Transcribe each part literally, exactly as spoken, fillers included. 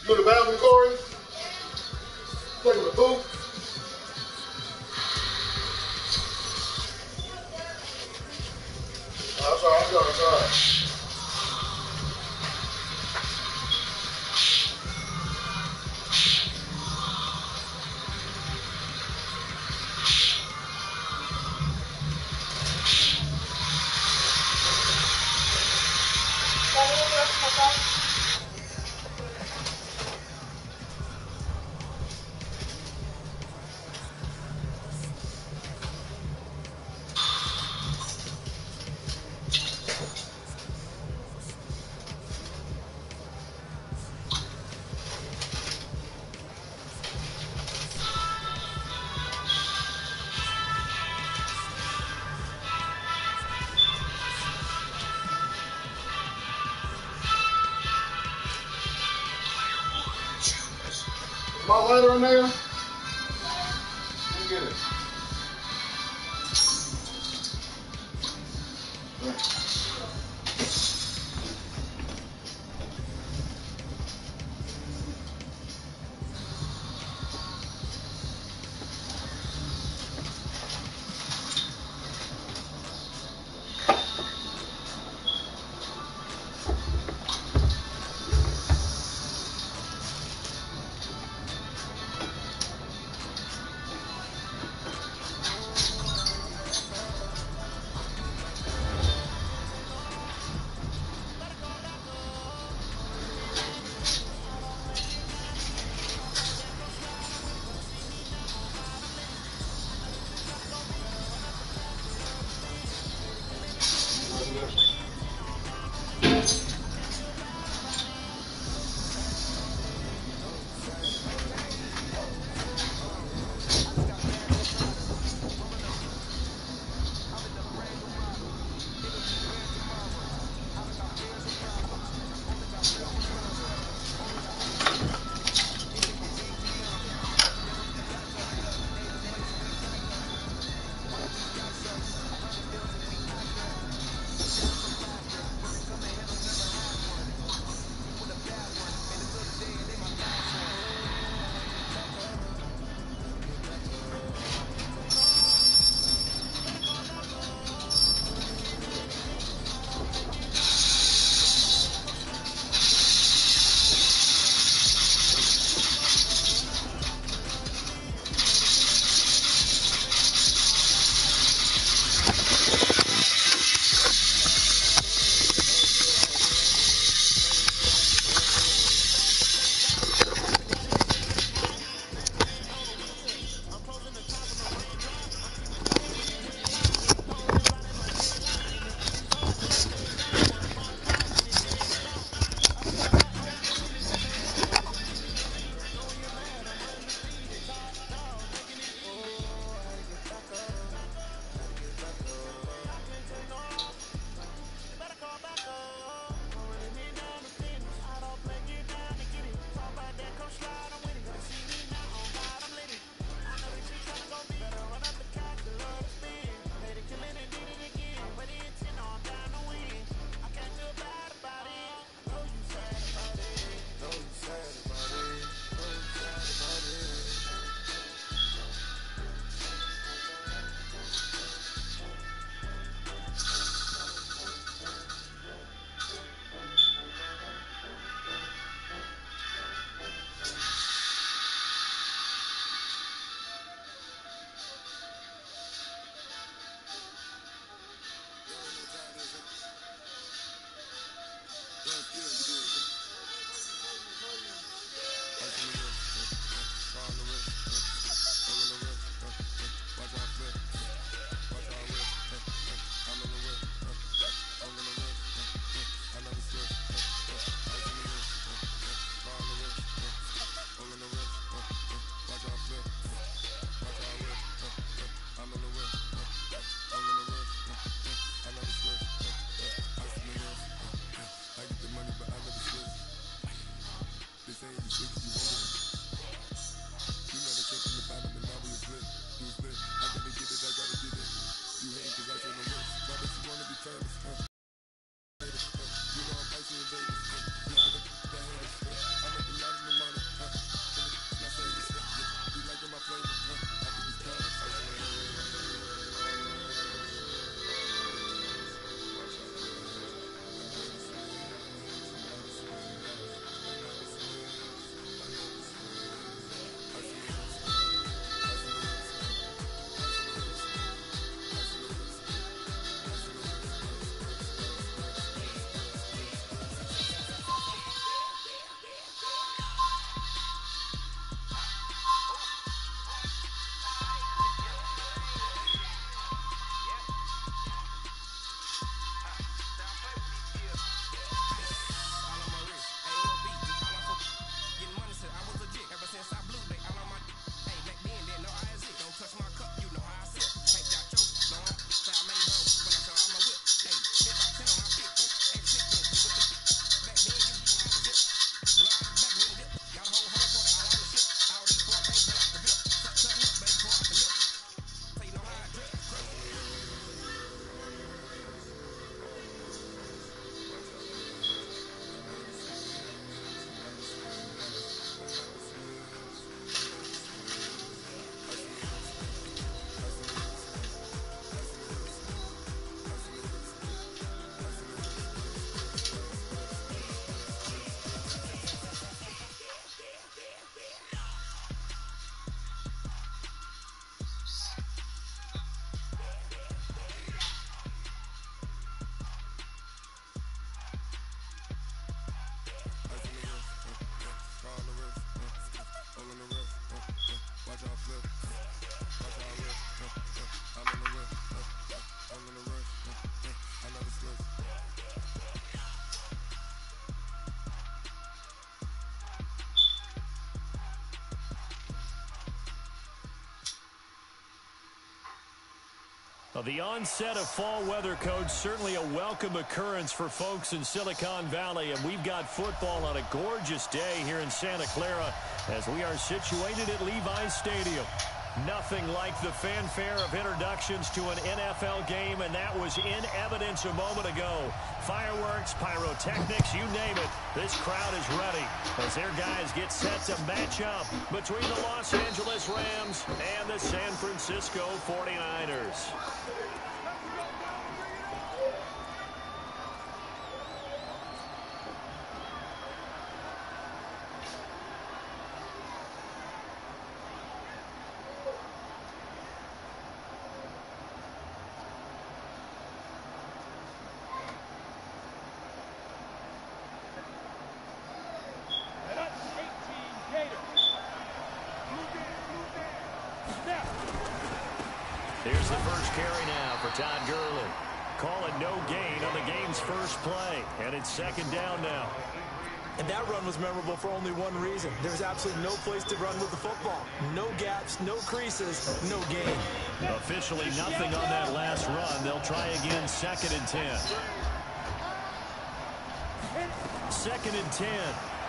You in the bathroom, Corey? Taking the poop? Oh, I'm sorry, I'm sorry, I'm sorry. Is my lighter in there? Let me get it. Well, the onset of fall weather, Coach, certainly a welcome occurrence for folks in Silicon Valley, and we've got football on a gorgeous day here in Santa Clara as we are situated at Levi's Stadium. Nothing like the fanfare of introductions to an N F L game, and that was in evidence a moment ago. Fireworks, pyrotechnics, you name it. This crowd is ready as their guys get set to match up between the Los Angeles Rams and the San Francisco forty-niners. Here's the first carry now for Todd Gurley. Call it no gain on the game's first play, and it's second down now. And that run was memorable for only one reason. There's absolutely no place to run with the football. No gaps, no creases, no gain. Officially nothing on that last run. They'll try again, second and ten. Second and ten.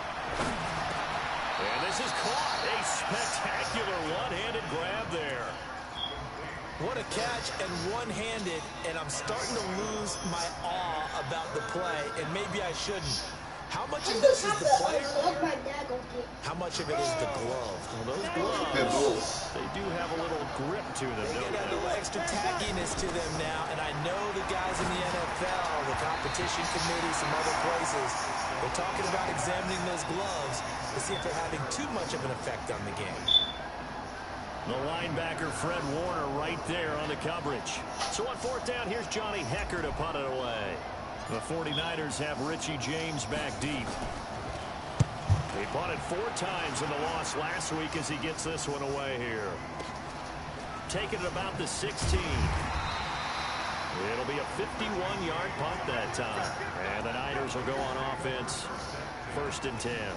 And this is caught. A spectacular one-handed grab there. What a catch and one-handed, and I'm starting to lose my awe about the play, and maybe I shouldn't. How much of this is the player? How much of it is the glove? Well, those gloves, they do have a little grip to them, They don't get a they? little extra tagginess to them now, and I know the guys in the N F L, the competition committee, some other places, they're talking about examining those gloves to see if they're having too much of an effect on the game. The linebacker, Fred Warner, right there on the coverage. So on fourth down, here's Johnny Hekker to punt it away. The forty-niners have Richie James back deep. He punted four times in the loss last week as he gets this one away here. Taking it about the sixteen. It'll be a fifty-one yard punt that time. And the Niners will go on offense. First and ten.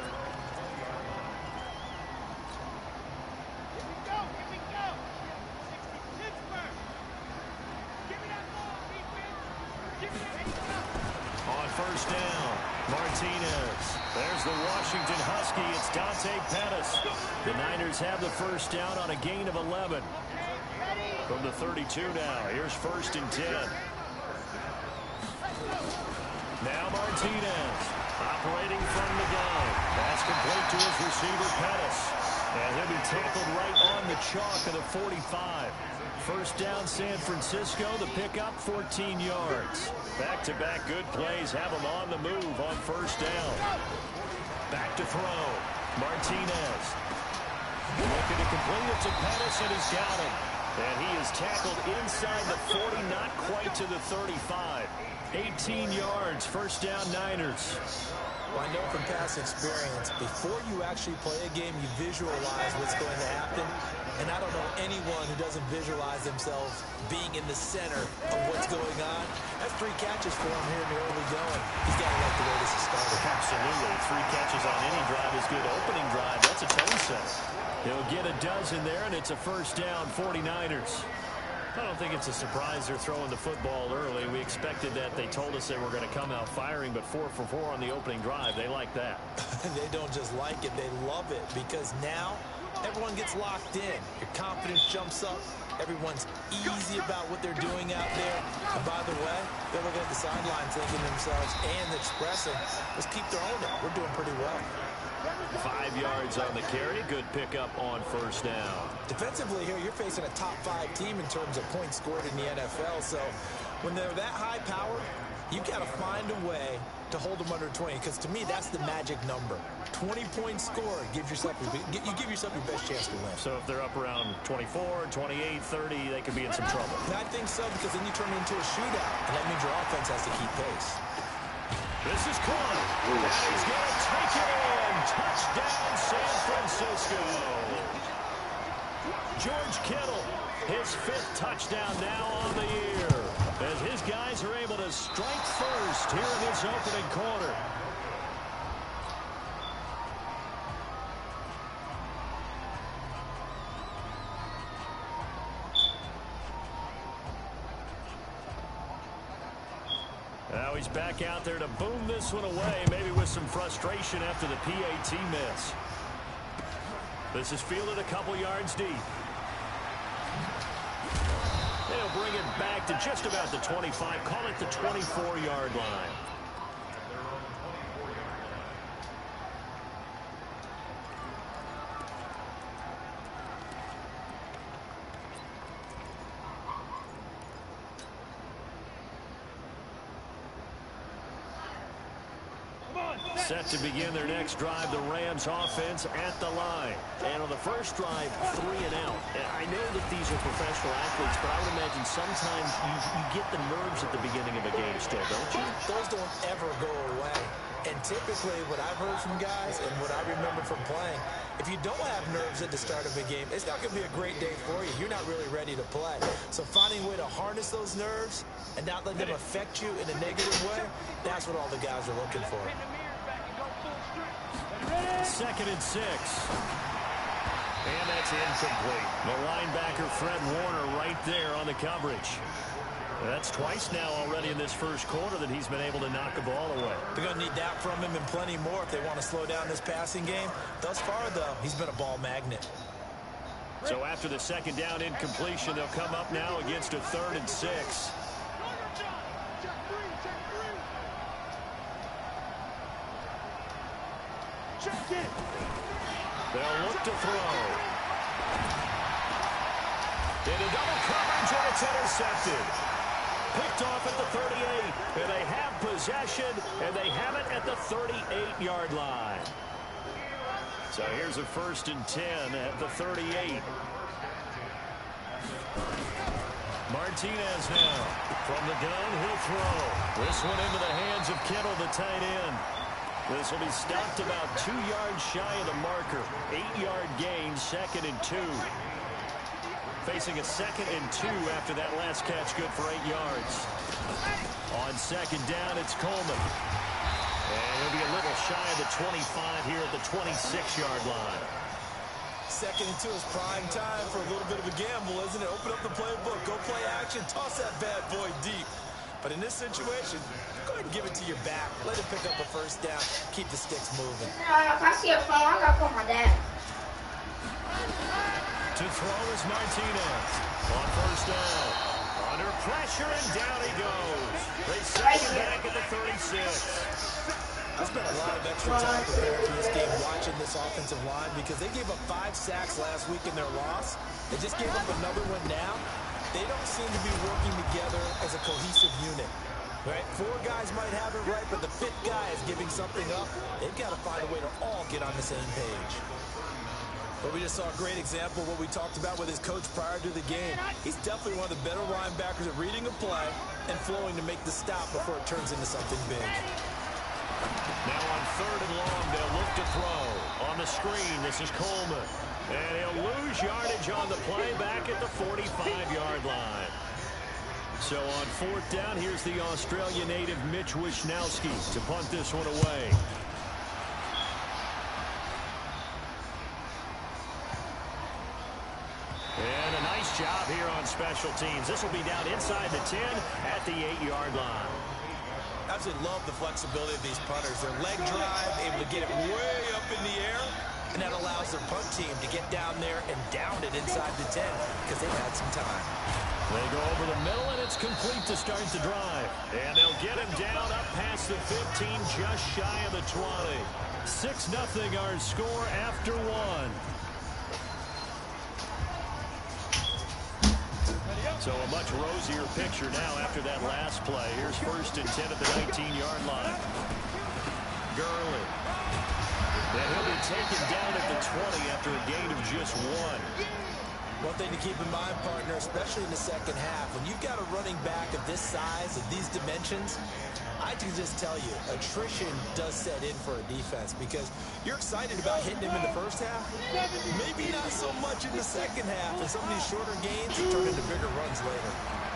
First down, Martinez. There's the Washington Husky. It's Dante Pettis. The Niners have the first down on a gain of eleven. From the thirty-two now, here's first and ten. Now Martinez operating from the gun. That's complete to his receiver, Pettis. And he'll be tackled right on the chalk of the forty-five. First down, San Francisco. The pickup, fourteen yards. Back-to-back good plays have them on the move on first down. Back to throw. Martinez. Looking to complete it to Pettis, and he's got him. And he is tackled inside the forty, not quite to the thirty-five. eighteen yards, first down, Niners. Well, I know from past experience, before you actually play a game, you visualize what's going to happen. And I don't know anyone who doesn't visualize themselves being in the center of what's going on. That's three catches for him here in the early going. He's got to like the way this is started. Absolutely. Three catches on any drive is good. Opening drive, that's a tone setter. He'll get a dozen there, and it's a first down, forty-niners. I don't think it's a surprise they're throwing the football early. We expected that. They told us they were going to come out firing, but four for four on the opening drive. They like that. They don't just like it, they love it, because now everyone gets locked in. Your confidence jumps up. Everyone's easy about what they're doing out there. And by the way, they're looking at the sideline thinking to themselves and expressing, let's keep throwing it. We're doing pretty well. Five yards on the carry. Good pickup on first down. Defensively here, you're facing a top five team in terms of points scored in the N F L. So when they're that high powered, you've got to find a way to hold them under twenty, because to me, that's the magic number. twenty points scored gives yourself your, you give yourself your best chance to win. So if they're up around twenty-four, twenty-eight, thirty, they could be in some trouble. And I think so, because then you turn it into a shootout, and that means your offense has to keep pace. This is caught. And he's going to take it in. Touchdown, San Francisco. go. George Kittle, his fifth touchdown now on the year, as his guys are able to strike first here in this opening quarter. Now he's back out there to boom this one away, maybe with some frustration after the P A T miss. This is fielded a couple yards deep. They'll bring it back to just about the twenty-five, call it the twenty-four yard line. Set to begin their next drive, the Rams offense at the line. And on the first drive, three and out. And I know that these are professional athletes, but I would imagine sometimes you, you get the nerves at the beginning of a game still, don't you? Those don't ever go away. And typically what I've heard from guys and what I remember from playing, if you don't have nerves at the start of a game, it's not going to be a great day for you. You're not really ready to play. So finding a way to harness those nerves and not let them affect you in a negative way, that's what all the guys are looking for. Second and six. And that's incomplete. The linebacker, Fred Warner, right there on the coverage. That's twice now already in this first quarter that he's been able to knock the ball away. They're going to need that from him and plenty more if they want to slow down this passing game. Thus far, though, he's been a ball magnet. So after the second down incompletion, they'll come up now against a third and six. They'll look to throw. Into double coverage, and it's intercepted. Picked off at the thirty-eight, and they have possession, and they have it at the thirty-eight yard line. So here's a first and ten at the thirty-eight. Martinez now. From the gun, he'll throw. This one into the hands of Kittle, the tight end. This will be stopped about two yards shy of the marker. Eight yard gain, second and two. Facing a second and two after that last catch, good for eight yards. On second down, it's Coleman. And he'll be a little shy of the twenty-five here at the twenty-six yard line. Second and two is prime time for a little bit of a gamble, isn't it? Open up the playbook, go play action, toss that bad boy deep. But in this situation, go ahead and give it to your back. Let him pick up a first down. Keep the sticks moving. To throw is Martinez. On first down. Under pressure, and down he goes. They set him back at the thirty-six. There's been a lot of extra time prepared for this game watching this offensive line because they gave up five sacks last week in their loss. They just gave up another one now. They don't seem to be working together as a cohesive unit. Right? Four guys might have it right, but the fifth guy is giving something up. They've got to find a way to all get on the same page. But we just saw a great example of what we talked about with his coach prior to the game. He's definitely one of the better linebackers at reading a play and flowing to make the stop before it turns into something big. Now on third and long, they'll look to throw. On the screen, this is Coleman. And he'll lose yardage on the play back at the forty-five yard line. So on fourth down, here's the Australia native Mitch Wishnowsky to punt this one away. And a nice job here on special teams. This will be down inside the ten at the eight yard line. Absolutely love the flexibility of these punters. Their leg drive, able to get it way up in the air, and that allows their punt team to get down there and down it inside the ten because they've had some time. They go over the middle, and it's complete to start the drive. And they'll get him down up past the fifteen, just shy of the twenty. six nothing our score after one. So a much rosier picture now after that last play. Here's first and ten at the nineteen yard line. Gurley. And he'll be taken down at the twenty after a gain of just one. One thing to keep in mind, partner, especially in the second half, when you've got a running back of this size, of these dimensions, I can just tell you, attrition does set in for a defense because you're excited about hitting him in the first half. Maybe not so much in the second half, and some of these shorter gains turn into bigger runs later.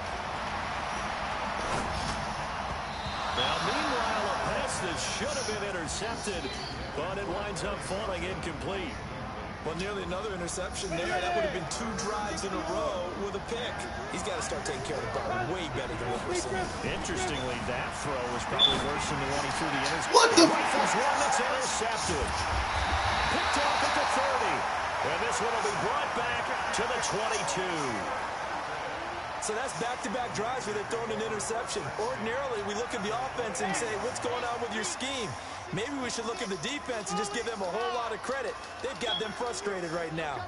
Now, meanwhile, a pass that should have been intercepted, but it winds up falling incomplete. Well, nearly another interception there. That would have been two drives in a row with a pick. He's got to start taking care of the ball way better than what we're seeing. Interestingly, that throw was probably worse than the one he threw the interception. What the? Rifles one that's intercepted. Picked off at the thirty. And this one will be brought back to the twenty-two. So that's back-to-back drives where they're throwing an interception. Ordinarily, we look at the offense and say, what's going on with your scheme? Maybe we should look at the defense and just give them a whole lot of credit. They've got them frustrated right now.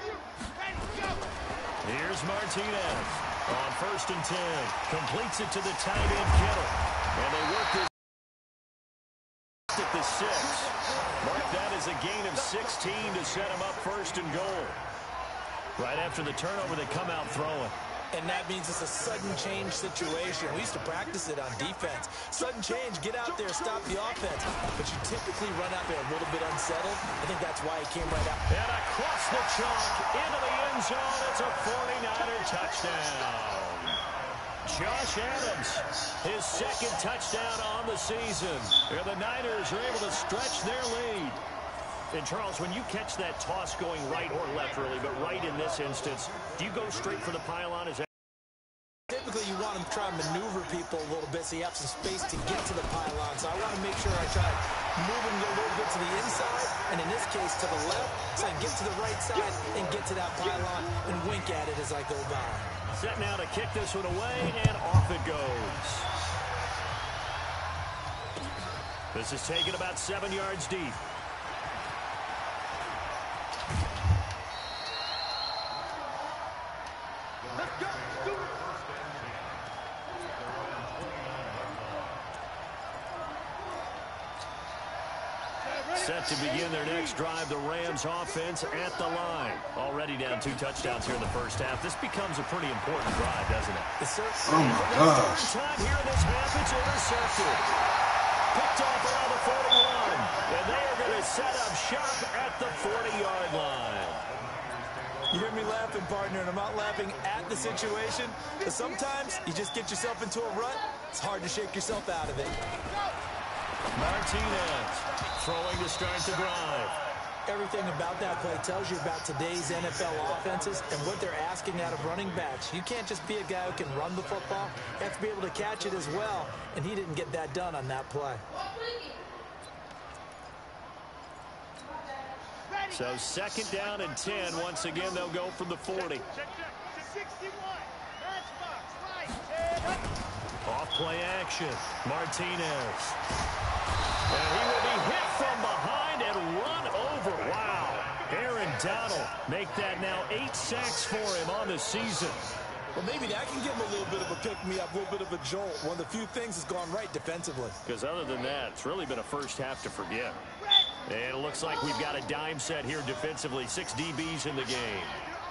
Here's Martinez on first and ten. Completes it to the tight end, Kittle. And they work this at the six. Mark that as a gain of sixteen to set them up first and goal. Right after the turnover, they come out throwing. And that means it's a sudden change situation. We used to practice it on defense. Sudden change, get out there, stop the offense. But you typically run out there a little bit unsettled. I think that's why he came right out. And across the chalk, into the end zone, it's a forty-niner touchdown. Josh Adams, his second touchdown on the season. And the Niners are able to stretch their lead. And, Charles, when you catch that toss going right or left, really, but right in this instance, do you go straight for the pylon? Is that typically you want to try and maneuver people a little bit so you have some space to get to the pylon. So I want to make sure I try moving a little bit to the inside, and in this case to the left, so I can get to the right side and get to that pylon and wink at it as I go by. Set now to kick this one away, and off it goes. This is taken about seven yards deep. Set to begin their next drive, the Rams offense at the line. Already down two touchdowns here in the first half. This becomes a pretty important drive, doesn't it? Yes, sir. Oh, my gosh. Time here in this half, it's intercepted. Picked off around the forty-one. And they are going to set up shop at the forty-yard line. You hear me laughing, partner, and I'm not laughing at the situation. But sometimes you just get yourself into a rut. It's hard to shake yourself out of it. Martinez throwing to start the drive. Everything about that play tells you about today's N F L offenses and what they're asking out of running backs. You can't just be a guy who can run the football. You have to be able to catch it as well, and he didn't get that done on that play. So second down and ten. Once again, they'll go from the forty. Off play action. Martinez. And he will be hit from behind and run over. Wow. Aaron Donald make that now eight sacks for him on the season. Well, maybe that can give him a little bit of a pick-me-up, a little bit of a jolt. One of the few things that's gone right defensively. Because other than that, it's really been a first half to forget. And it looks like we've got a dime set here defensively. Six D Bs in the game.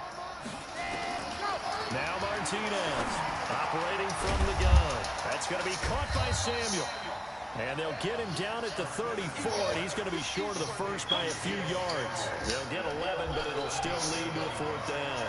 Now Martinez operating from the gun. That's going to be caught by Samuel. And they'll get him down at the thirty-four, and he's going to be short of the first by a few yards. They'll get eleven, but it'll still lead to a fourth down.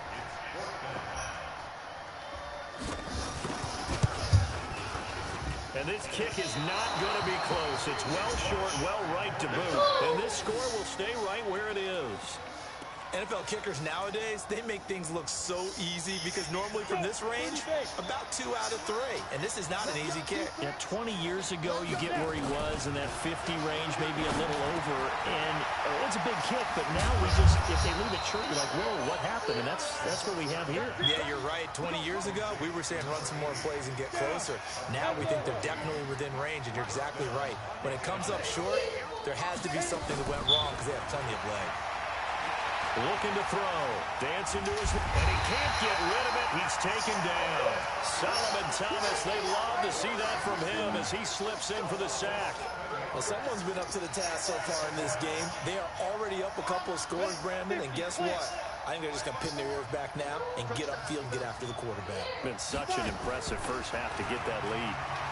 And this kick is not going to be close. It's well short, well right to boot. And this score will stay right where it is. N F L kickers nowadays, they make things look so easy because normally from this range, about two out of three. And this is not an easy kick. Yeah, twenty years ago, you get where he was in that fifty range, maybe a little over. And uh, it's a big kick, but now we just, if they leave it short, you're like, whoa, what happened? And that's that's what we have here. Yeah, you're right. twenty years ago, we were saying run some more plays and get closer. Now we think they're definitely within range, and you're exactly right. When it comes up short, there has to be something that went wrong because they have plenty of leg. Looking to throw. Dancing to his... And he can't get rid of it. He's taken down. Solomon Thomas, they love to see that from him as he slips in for the sack. Well, someone's been up to the task so far in this game. They are already up a couple of scores, Brandon, and guess what? I think they're just going to pin their ears back now and get upfield and get after the quarterback. Been such an impressive first half to get that lead.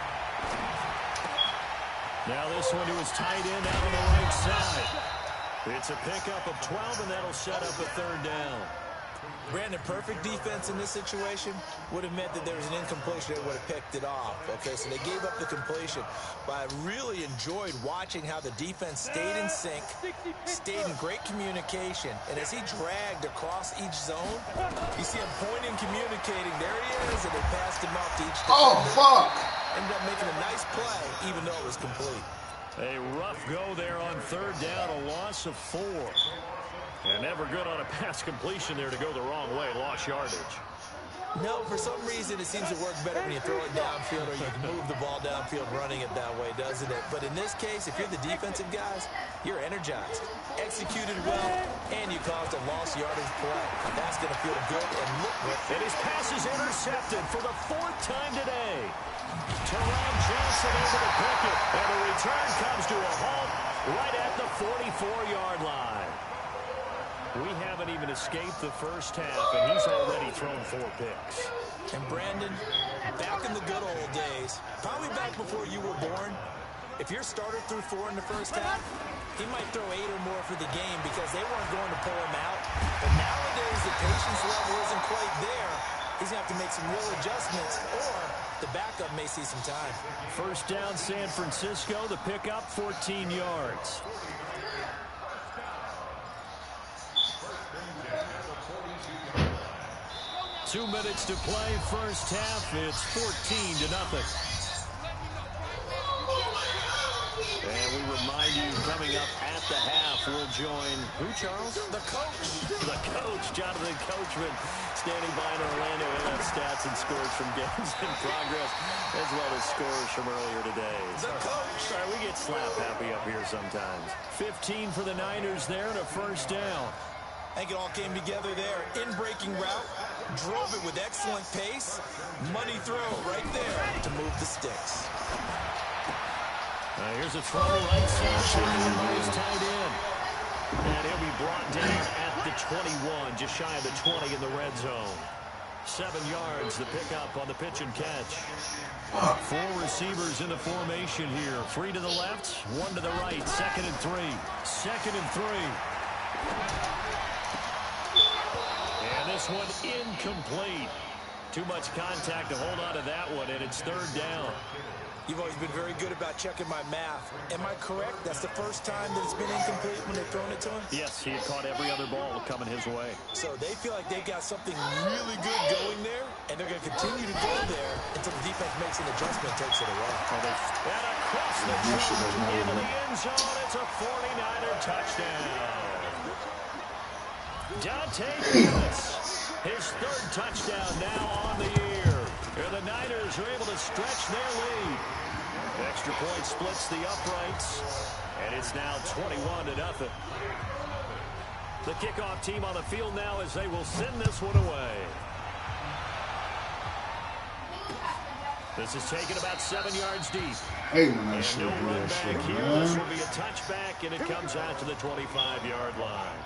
Now this one to his tight end out on the right side. It's a pickup of twelve, and that'll set up a third down. Brandon, perfect defense in this situation would have meant that there was an incompletion. They would have picked it off. Okay, so they gave up the completion. But I really enjoyed watching how the defense stayed in sync, stayed in great communication. And as he dragged across each zone, you see him pointing, communicating. There he is, and they passed him off to each defender. Oh, fuck! Ended up making a nice play, even though it was complete. A rough go there on third down, a loss of four. And never good on a pass completion there to go the wrong way. Lost yardage. No, for some reason it seems to work better when you throw it downfield or you can move the ball downfield running it that way, doesn't it? But in this case, if you're the defensive guys, you're energized, executed well, and you caused a lost yardage play. That's going to feel good and look good. And his pass is intercepted for the fourth time today. Teron Johnson over to Pickett, and the return comes to a halt right at the forty-four-yard line. We haven't even escaped the first half, and he's already thrown four picks. And Brandon, back in the good old days, probably back before you were born, if your starter threw four in the first half, he might throw eight or more for the game because they weren't going to pull him out. But nowadays, the patience level isn't quite there. He's going to have to make some real adjustments, or the backup may see some time. First down, San Francisco. The pickup, fourteen yards. Two minutes to play, first half. It's fourteen to nothing. And we remind you, coming up at the half, we'll join who, Charles? The coach. The coach, Jonathan Coachman, standing by in Orlando. He'll have stats and scores from games in progress, as well as scores from earlier today. The coach. Sorry, we get slap happy up here sometimes. fifteen for the Niners there and a first down. I think it all came together there. In-breaking route, drove it with excellent pace. Money throw right there to move the sticks. Uh, here's a throw right side by his tight end. And he'll be brought down at the twenty-one, just shy of the twenty in the red zone. Seven yards, the pickup on the pitch and catch. Four receivers in the formation here. Three to the left, one to the right. Second and three. Second and three. And this one incomplete. Too much contact to hold on to that one, and it's third down. You've always been very good about checking my math. Am I correct? That's the first time that it's been incomplete when they've thrown it to him? Yes, he had caught every other ball coming his way. So they feel like they've got something really good going there, and they're going to continue to go there until the defense makes an adjustment and takes it away. And across the field into the end zone, it's a forty-niner touchdown. Dante Davis, his third touchdown now on the year. And the Niners are able to stretch their lead. Extra point splits the uprights, and it's now twenty-one to nothing. The kickoff team on the field now as they will send this one away. This is taken about seven yards deep. Hey, man, I And should no do run that back shit, here. man. This will be a touchback, and it comes out to the twenty-five-yard line.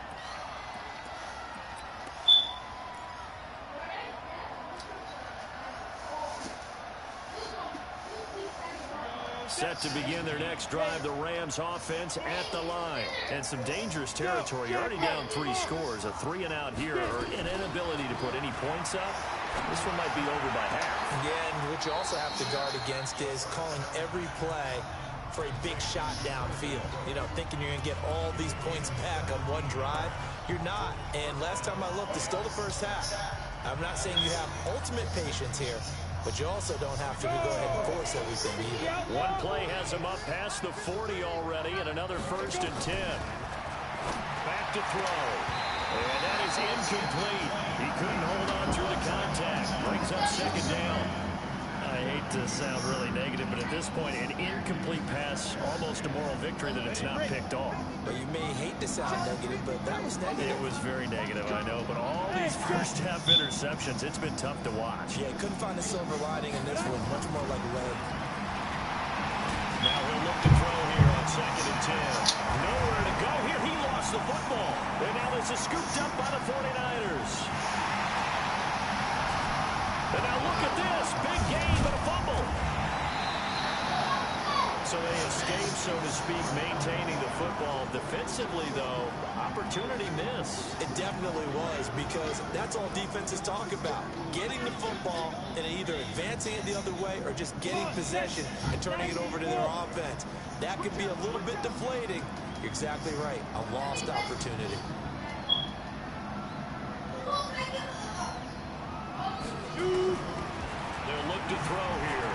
Set to begin their next drive, the Rams offense at the line. And some dangerous territory. You're already down three scores. A three and out here, or an inability to put any points up. This one might be over by half. Yeah, and what you also have to guard against is calling every play for a big shot downfield. You know, thinking you're going to get all these points back on one drive. You're not. And last time I looked, it's still the first half. I'm not saying you have ultimate patience here, but you also don't have to go ahead and force everything either. One play has him up past the forty already, and another first and ten. Back to throw. And that is incomplete. He couldn't hold on through the contact. Brings up second down. I hate to sound really negative, but at this point, an incomplete pass, almost a moral victory that it's not picked off. Well, you may hate to sound negative, but that was negative. It was very negative, I know, but all these first half interceptions, it's been tough to watch. Yeah, couldn't find a silver lining in this one. Much more like lead. Now he'll look to throw here on second and ten. Nowhere to go here. He lost the football. And now the This is scooped up by the forty-niners. And now look at this. Big gain, but a fumble. So they escape, so to speak, maintaining the football. Defensively, though, opportunity miss. It definitely was, because that's all defenses talk about. Getting the football and either advancing it the other way or just getting possession and turning it over to their offense. That could be a little bit deflating. You're exactly right. A lost opportunity. They'll look to throw here.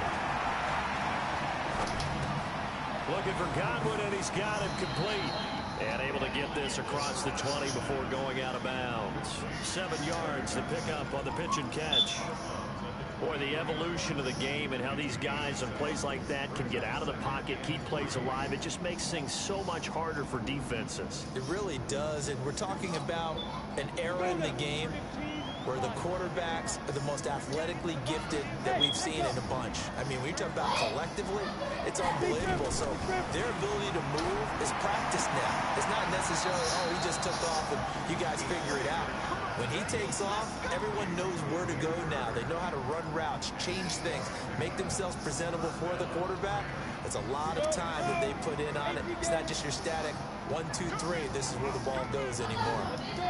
Looking for Godwin, and he's got it complete. And able to get this across the twenty before going out of bounds. Seven yards to pick up on the pitch and catch. Boy, the evolution of the game and how these guys on plays like that can get out of the pocket, keep plays alive, it just makes things so much harder for defenses. It really does, and we're talking about an era in the game where the quarterbacks are the most athletically gifted that we've seen in a bunch. I mean, when you talk about collectively, it's unbelievable. So their ability to move is practiced now. It's not necessarily, oh, he just took off and you guys figure it out. When he takes off, everyone knows where to go now. They know how to run routes, change things, make themselves presentable for the quarterback. It's a lot of time that they put in on it. It's not just your static one, two, three. This is where the ball goes anymore.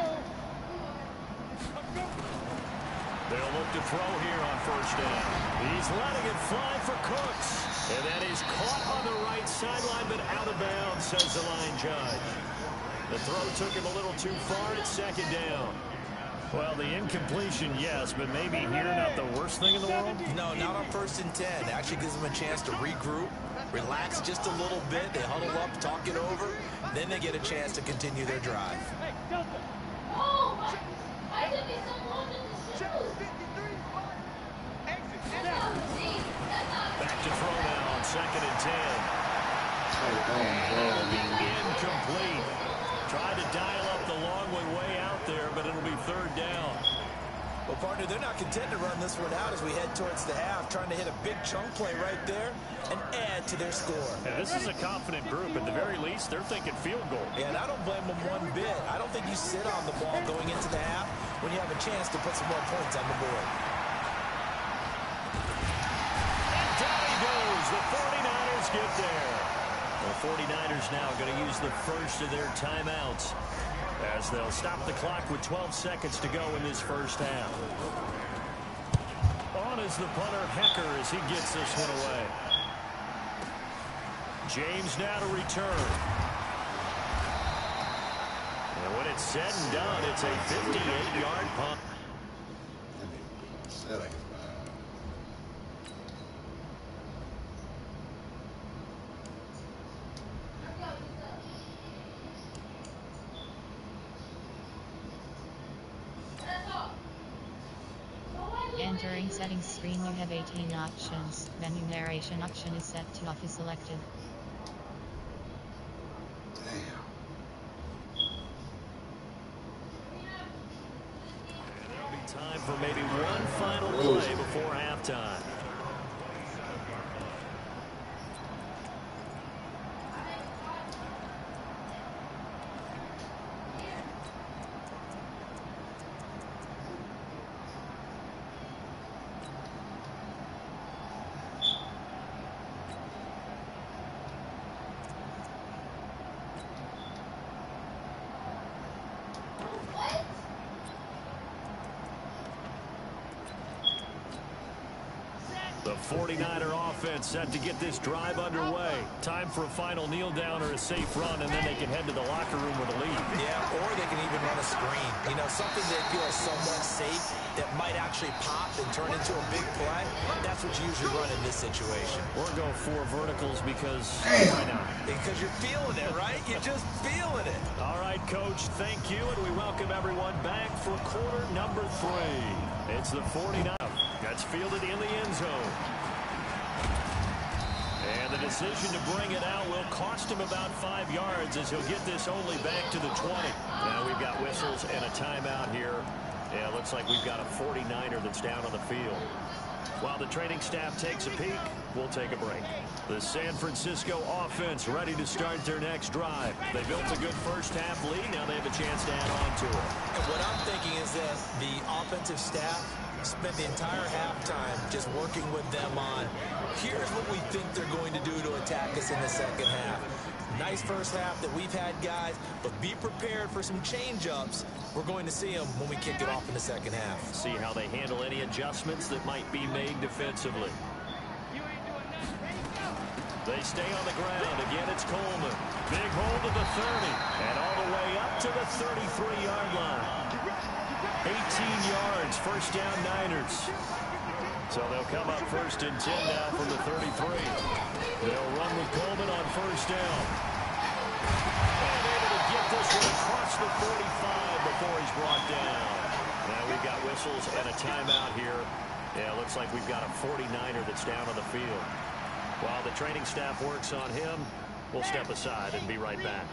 They'll look to throw here on first down. He's letting it fly for Cooks. And that is caught on the right sideline, but out of bounds, says the line judge. The throw took him a little too far at second down. Well, the incompletion, yes, but maybe here not the worst thing in the world? No, not on first and ten. It actually gives them a chance to regroup, relax just a little bit. They huddle up, talk it over. Then they get a chance to continue their drive. Back to throw now on second and ten. It'll be incomplete. Tried to dial up the long one way out there, but it'll be third down. Well, partner, they're not content to run this one out as we head towards the half, trying to hit a big chunk play right there and add to their score. And this is a confident group. At the very least, they're thinking field goal. And I don't blame them one bit. I don't think you sit on the ball going into the half when you have a chance to put some more points on the board. And down he goes. The forty-niners get there. The forty-niners now going to use the first of their timeouts as they'll stop the clock with twelve seconds to go in this first half. On is the punter, Hecker, as he gets this one away. James now to return. And when it's said and done, it's a fifty-eight yard punt. Entering settings screen, you have eighteen options. Menu narration option is set to off is selected. There'll be time for maybe one final play before halftime. The forty-niner offense set to get this drive underway. Time for a final kneel down or a safe run, and then they can head to the locker room with a lead. Yeah, or they can even run a screen. You know, something that feels somewhat safe that might actually pop and turn into a big play. That's what you usually run in this situation. Or go four verticals because, why not? Because you're feeling it, right? You're just feeling it. All right, Coach, thank you, and we welcome everyone back for quarter number three. It's the forty-niners. That's fielded in the end zone. And the decision to bring it out will cost him about five yards as he'll get this only back to the twenty. Now we've got whistles and a timeout here. Yeah, it looks like we've got a forty-niner that's down on the field. While the training staff takes a peek, we'll take a break. The San Francisco offense ready to start their next drive. They built a good first half lead. Now they have a chance to add on to it. And what I'm thinking is that the offensive staff spent the entire halftime just working with them on, here's what we think they're going to do to attack us in the second half. Nice first half that we've had, guys, but be prepared for some change-ups. We're going to see them when we kick it off in the second half. See how they handle any adjustments that might be made defensively. They stay on the ground. Again, it's Coleman. Big hold to the thirty, and all the way up to the thirty-three-yard line. eighteen yards, first down Niners. So they'll come up first and ten now from the thirty-three. They'll run with Coleman on first down. And able to get this one across the forty-five before he's brought down. Now we've got whistles and a timeout here. Yeah, it looks like we've got a forty-niner that's down on the field. While the training staff works on him, we'll step aside and be right back.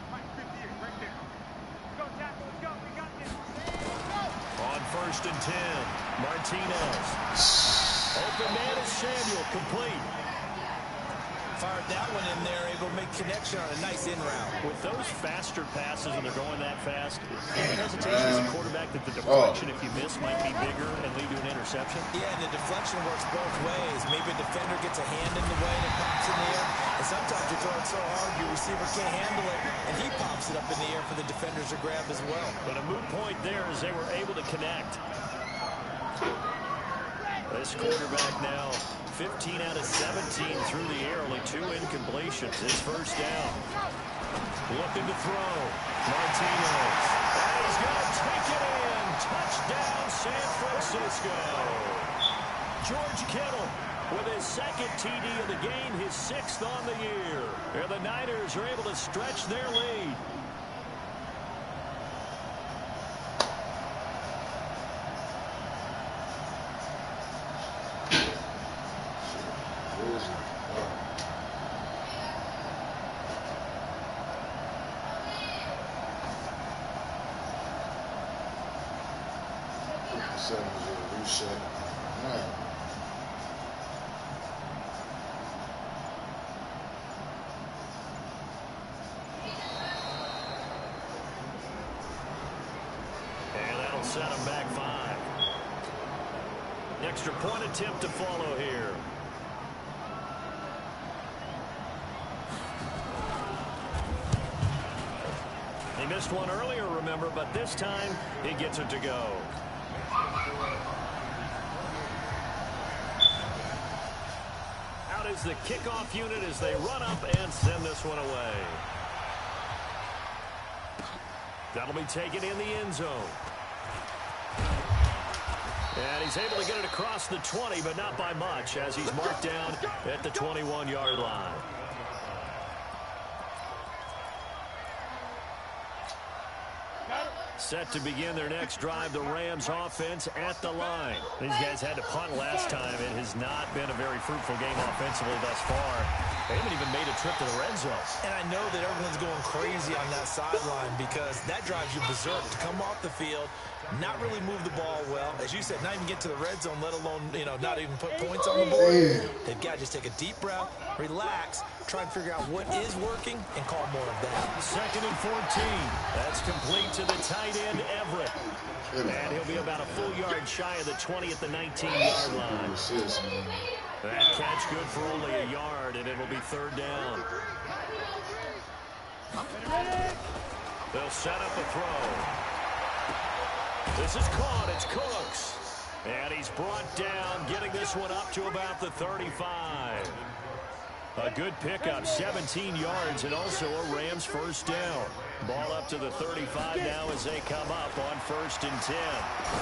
On first and ten, Martinez. Open man is Samuel, complete. Fired that one in there, able to make connection on a nice in route. With those faster passes and they're going that fast, any hesitation as a quarterback that the deflection, oh. if you miss, might be bigger and lead to an interception? Yeah, and the deflection works both ways. Maybe a defender gets a hand in the way and it pops in the air. And sometimes you throw it so hard your receiver can't handle it, and he pops it up in the air for the defenders to grab as well. But a moot point there as they were able to connect. This quarterback now fifteen out of seventeen through the air, only two incompletions. His first down. Looking to throw. Martinez. And he's going to take it in. Touchdown, San Francisco. George Kittle with his second T D of the game, his sixth on the year. And the Niners are able to stretch their lead. Set him back five. Extra point attempt to follow here. He missed one earlier, remember, but this time he gets it to go. Out is the kickoff unit as they run up and send this one away. That'll be taken in the end zone. And he's able to get it across the twenty, but not by much, as he's marked down at the twenty-one-yard line. Set to begin their next drive, the Rams offense at the line. These guys had to punt last time. It has not been a very fruitful game offensively thus far. They haven't even made a trip to the red zone. And I know that everyone's going crazy on that sideline because that drives you berserk to come off the field, not really move the ball well. As you said, not even get to the red zone, let alone, you know, not even put points on the board. They've got to just take a deep breath, relax, try and figure out what is working, and call more of that. Second and fourteen. That's complete to the tight end, Everett. And he'll be about a full yard shy of the twenty at the nineteen-yard line. That catch good for only a yard, and it'll be third down. They'll set up a throw. This is caught. It's Cooks. And he's brought down, getting this one up to about the thirty-five. A good pickup, seventeen yards, and also a Rams first down. Ball up to the thirty-five now as they come up on first and ten.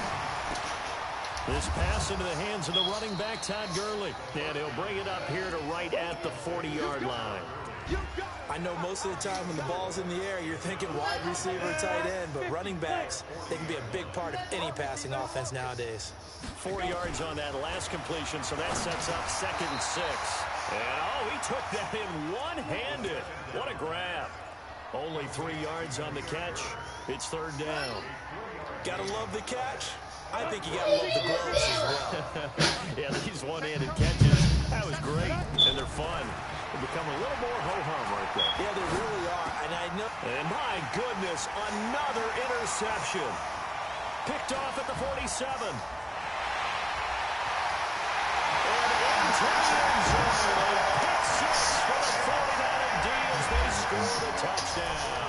This pass into the hands of the running back, Todd Gurley. And he'll bring it up here to right at the forty-yard line. I know most of the time when the ball's in the air, you're thinking wide receiver, tight end, but running backs, they can be a big part of any passing offense nowadays. Four yards on that last completion, so that sets up second and six. And, oh, he took that in one-handed. What a grab. Only three yards on the catch. It's third down. Gotta love the catch. I think you got to love the gloves as well. Yeah, these one-handed catches, that was great, and they're fun. They become a little more ho-hum right there. Yeah, they really are, and I know. And my goodness, another interception. Picked off at the forty-seven. And into the end zone. Pick six for the forty-niner D as they score the touchdown.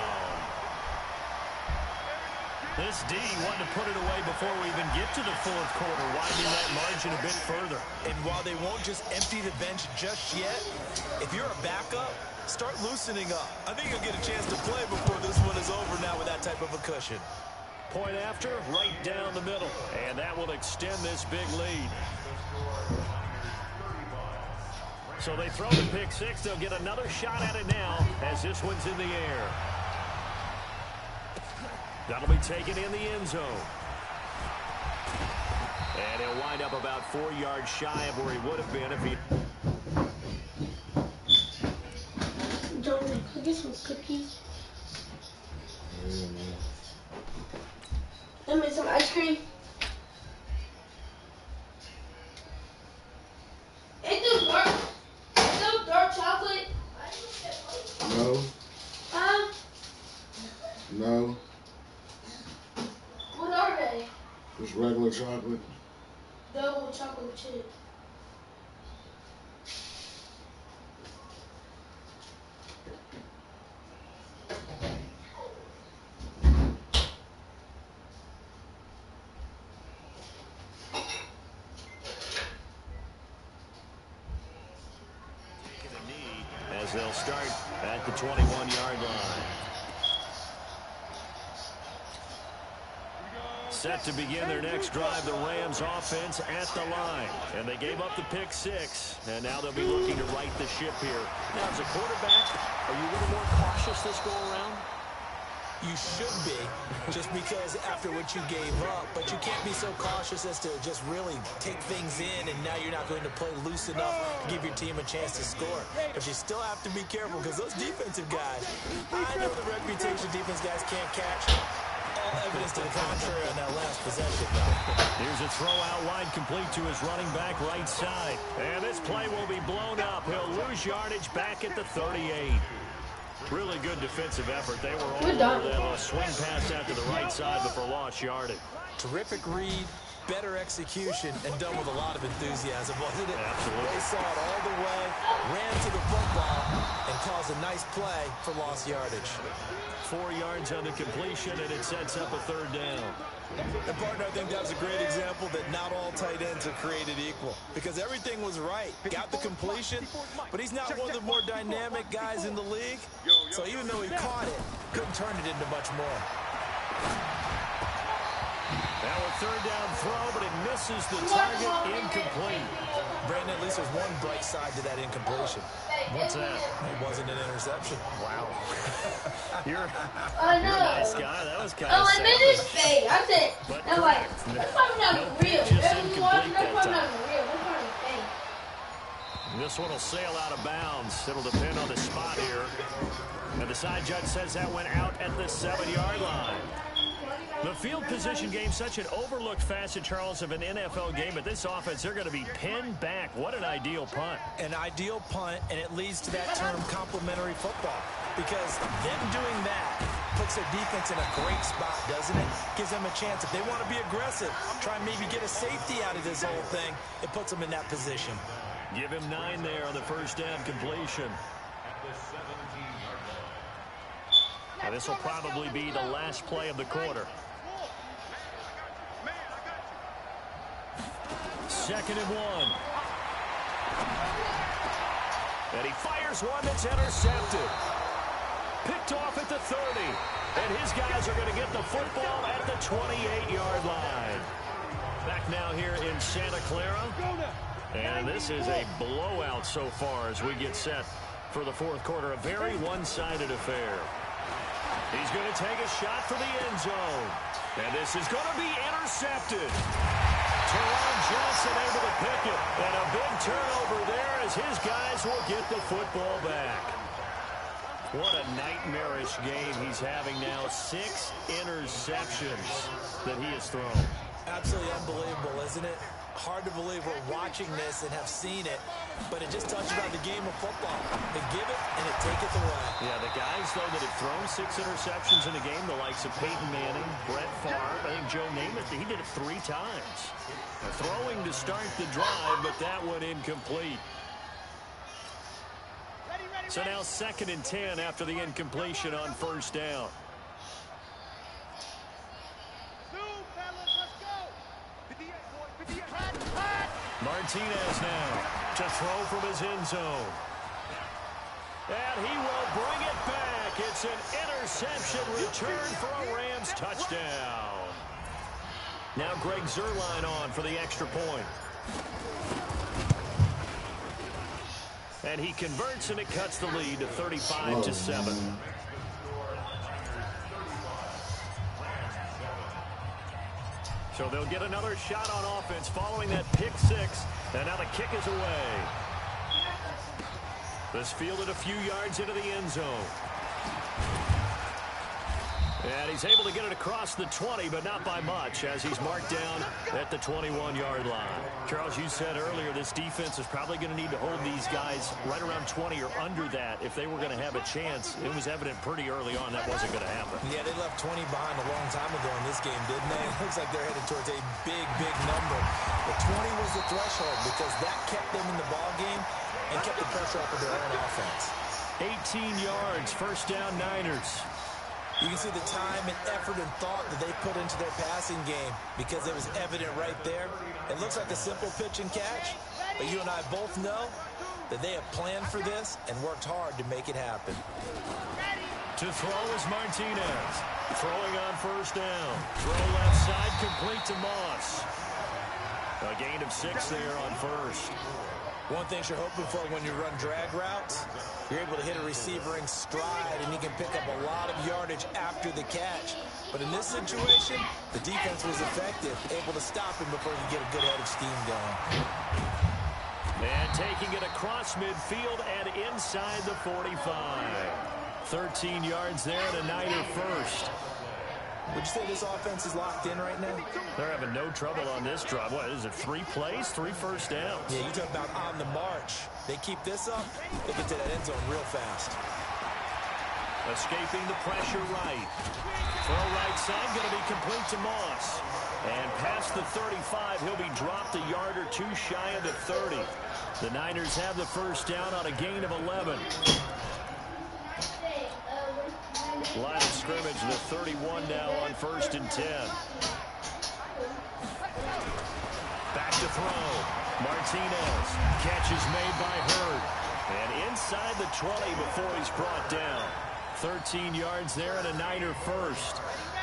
This D wanted to put it away before we even get to the fourth quarter, widening that margin a bit further. And while they won't just empty the bench just yet, if you're a backup, start loosening up. I think you'll get a chance to play before this one is over now with that type of a cushion. Point after, right down the middle. And that will extend this big lead. So they throw the pick six. They'll get another shot at it now as this one's in the air. That'll be taken in the end zone. And he'll wind up about four yards shy of where he would have been if he... Jordan, could I get some cookies? Let me some ice cream. It's those dark, it's those dark chocolate. No. Huh? No. What are they? Just regular chocolate. Double chocolate chip. As they'll start at the twenty-one yard line. Set to begin their next drive, the Rams offense at the line. And they gave up the pick six, and now they'll be looking to right the ship here. Now, as a quarterback, are you a little more cautious this go around? You should be, just because after what you gave up, but you can't be so cautious as to just really take things in, and now you're not going to play loose enough to give your team a chance to score. But you still have to be careful, because those defensive guys, I know the reputation defense guys can't catch. All evidence to the contrary on that last possession, though. Here's a throw out wide, complete to his running back right side. And this play will be blown up. He'll lose yardage back at the thirty-eight. Really good defensive effort. They were all over them. A swing pass out to the right side before lost yardage. Terrific read, better execution, and done with a lot of enthusiasm, wasn't it? Absolutely. They saw it all the way, ran to the football, and caused a nice play for lost yardage. Four yards on the completion, and it sets up a third down. And, partner, I think that was a great example that not all tight ends are created equal, because everything was right. Got the completion, but he's not one of the more dynamic guys in the league. So even though he caught it, couldn't turn it into much more. Now a third down throw, but it misses the target, incomplete. Brandon, at least there's one bright side to that incompletion. What's that? It wasn't an interception. Wow. You're, Oh, you're no. a nice guy. That was kind of Oh, I made his face. I said, But I'm like, correct. that's probably not Nope, real. just Everyone, incomplete that's that probably not time. real. That's probably fake. This one will sail out of bounds. It'll depend on the spot here. And the side judge says that went out at the seven-yard line. The field position game, such an overlooked facet, Charles, of an N F L game. But this offense, they're going to be pinned back. What an ideal punt. An ideal punt, and it leads to that term complementary football. Because them doing that puts their defense in a great spot, doesn't it? Gives them a chance. If they want to be aggressive, try and maybe get a safety out of this whole thing, it puts them in that position. Give him nine there on the first down completion. Now, this will probably be the last play of the quarter. Second and one. And he fires one that's intercepted. Picked off at the thirty. And his guys are going to get the football at the twenty-eight-yard line. Back now here in Santa Clara. And this is a blowout so far as we get set for the fourth quarter. A very one-sided affair. He's going to take a shot for the end zone. And this is going to be intercepted. Teron Johnson able to pick it. And a big turnover there as his guys will get the football back. What a nightmarish game he's having now. Six interceptions that he has thrown. Absolutely unbelievable, isn't it? Hard to believe we're watching this and have seen it, but it just touches on the game of football. They give it, and it taketh away. Yeah, the guys, though, that have thrown six interceptions in a game, the likes of Peyton Manning, Brett Favre, I think Joe Namath, he did it three times. Throwing to start the drive, but that one incomplete. So now second and ten after the incompletion on first down. Martinez now to throw from his end zone. And he will bring it back. It's an interception return for a Rams touchdown. Now Greg Zuerlein on for the extra point. And he converts, and it cuts the lead to thirty-five to seven. So they'll get another shot on offense following that pick six. And now the kick is away. This fielded a few yards into the end zone. And he's able to get it across the twenty, but not by much, as he's marked down at the twenty-one yard line. Charles, you said earlier this defense is probably going to need to hold these guys right around twenty or under that if they were going to have a chance. It was evident pretty early on that wasn't going to happen. Yeah, they left twenty behind a long time ago in this game, didn't they? It looks like they're headed towards a big, big number. The twenty was the threshold because that kept them in the ball game and kept the pressure off of their own offense. eighteen yards, first down Niners. You can see the time and effort and thought that they put into their passing game because it was evident right there. It looks like a simple pitch and catch, but you and I both know that they have planned for this and worked hard to make it happen. To throw is Martinez. Throwing on first down. Throw left side, complete to Moss. A gain of six there on first. One thing you're hoping for when you run drag routes, you're able to hit a receiver in stride, and he can pick up a lot of yardage after the catch. But in this situation, the defense was effective, able to stop him before he could get a good head of steam going. And taking it across midfield and inside the forty-five. thirteen yards there and a Niner first. Would you say this offense is locked in right now? They're having no trouble on this drive. What is it, three plays, three first downs? Yeah, you talk about on the march. They keep this up, they get to that end zone real fast. Escaping the pressure right. Throw right side, going to be complete to Moss. And past the thirty-five, he'll be dropped a yard or two shy of the thirty. The Niners have the first down on a gain of eleven. Line of scrimmage, the thirty-one now on first and ten. Back to throw. Martinez. Catch is made by Hurd. And inside the twenty before he's brought down. thirteen yards there and a Niner first.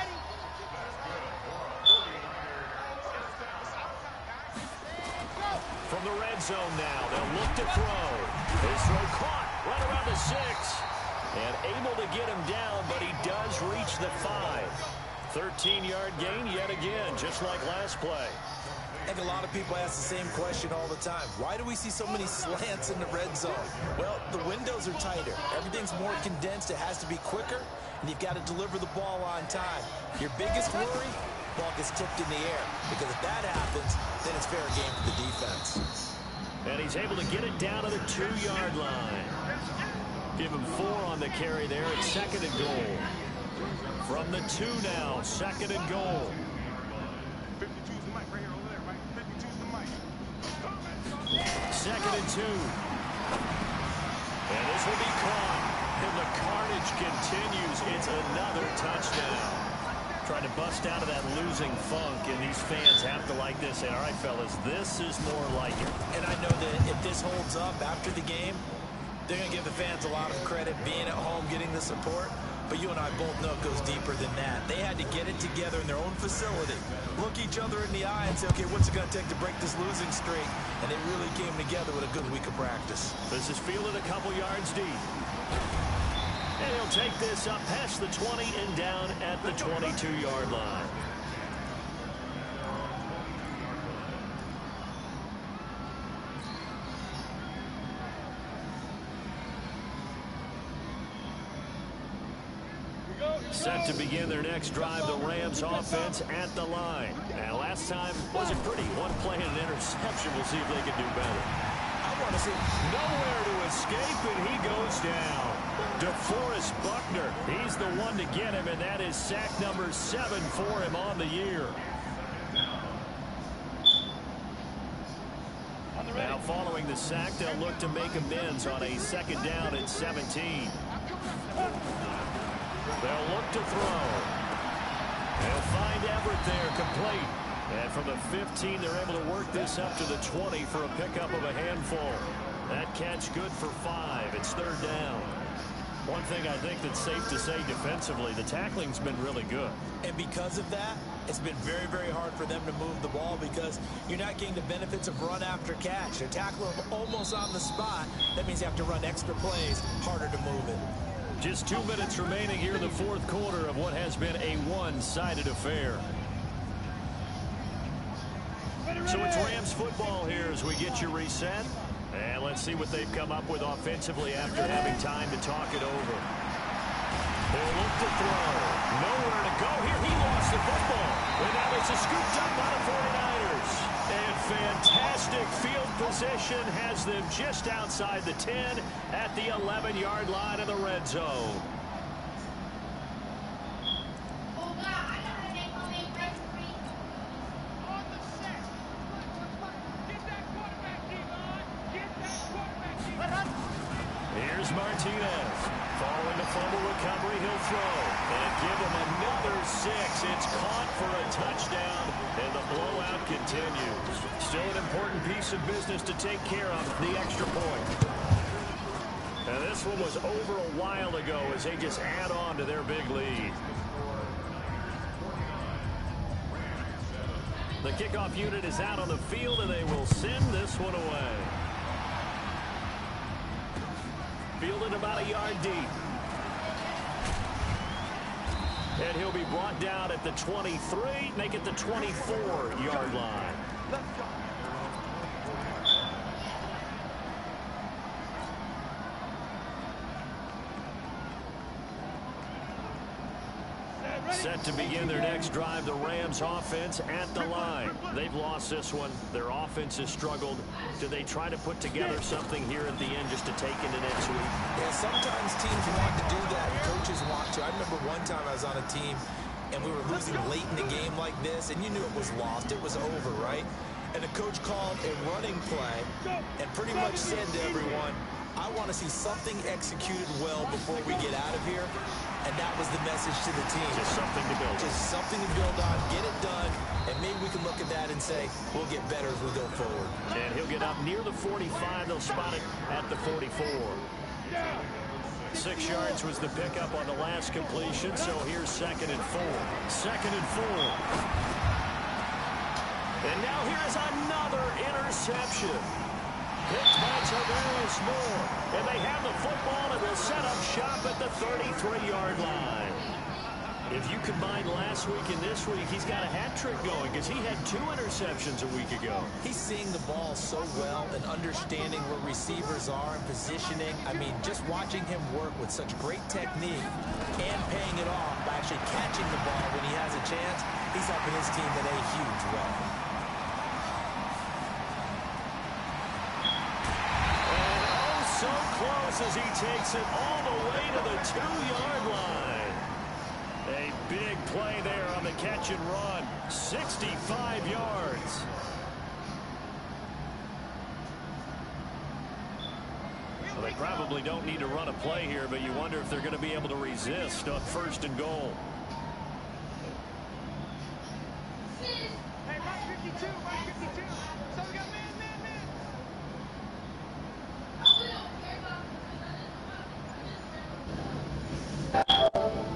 From the red zone now, they'll look to throw. His throw caught right around the six. And able to get him down, but he does reach the five. thirteen yard gain yet again, just like last play. I think a lot of people ask the same question all the time. Why do we see so many slants in the red zone? Well, the windows are tighter. Everything's more condensed. It has to be quicker, and you've got to deliver the ball on time. Your biggest worry, ball gets tipped in the air, because if that happens, then it's fair game for the defense. And he's able to get it down to the two yard line. Give him four on the carry there. It's second and goal. From the two now, second and goal. Second and two. And this will be caught. And the carnage continues. It's another touchdown. Trying to bust out of that losing funk, and these fans have to like this. And all right, fellas, this is more like it. And I know that if this holds up after the game, they're going to give the fans a lot of credit being at home, getting the support. But you and I both know it goes deeper than that. They had to get it together in their own facility, look each other in the eye and say, okay, what's it going to take to break this losing streak? And they really came together with a good week of practice. This is fielded a couple yards deep. And he'll take this up past the twenty and down at the twenty-two yard line. Set to begin their next drive, the Rams offense at the line. And last time wasn't pretty. One play and an interception. We'll see if they can do better. I want to see nowhere to escape, and he goes down. DeForest Buckner, he's the one to get him, and that is sack number seven for him on the year. Now following the sack, they'll look to make amends on a second down at seventeen. They'll look to throw. They'll find Everett there, complete. And from the fifteen, they're able to work this up to the twenty for a pickup of a handful. That catch good for five. It's third down. One thing I think that's safe to say defensively, the tackling's been really good. And because of that, it's been very, very hard for them to move the ball because you're not getting the benefits of run after catch. They're tackling them almost on the spot. That means you have to run extra plays, harder to move it. Just two minutes remaining here in the fourth quarter of what has been a one-sided affair. So it's Rams football here as we get you reset. And let's see what they've come up with offensively after having time to talk it over. They'll look to throw. Nowhere to go here. He lost the football. And now it's a scooped up by the forty-niners. And fantastic field position has them just outside the ten at the eleven-yard line of the red zone. Here's Martinez. Following the fumble recovery, he'll throw. And give him another six. It's caught for a touchdown, and the blowout continues. Still an important piece of business to take care of, the extra point. And this one was over a while ago as they just add on to their big lead. The kickoff unit is out on the field, and they will send this one away. Fielded about a yard deep. And he'll be brought down at the twenty-three, make it the twenty-four-yard line. Set to begin their next drive, the Rams offense at the line. They've lost this one. Their offense has struggled. Do they try to put together something here at the end just to take into next week? Yeah, sometimes teams want to do that, and coaches want to. I remember one time I was on a team, and we were losing late in the game like this, and you knew it was lost. It was over, right? And the coach called a running play and pretty much said to everyone, I want to see something executed well before we get out of here. And that was the message to the team. Just something to build on. Just something to build on, get it done, and maybe we can look at that and say, we'll get better as we go forward. And he'll get up near the forty-five. They'll spot it at the forty-four. Six yards was the pickup on the last completion, so here's second and four. Second and four. And now here's another interception. Picked by Tavares Moore. And they have the football and will set up shop at the thirty-three-yard line. If you combine last week and this week, he's got a hat trick going because he had two interceptions a week ago. He's seeing the ball so well and understanding where receivers are and positioning. I mean, just watching him work with such great technique and paying it off by actually catching the ball when he has a chance, he's helping his team in a huge way. So close as he takes it all the way to the two-yard line. A big play there on the catch and run. sixty-five yards. Well, they probably don't need to run a play here, but you wonder if they're going to be able to resist on first and goal.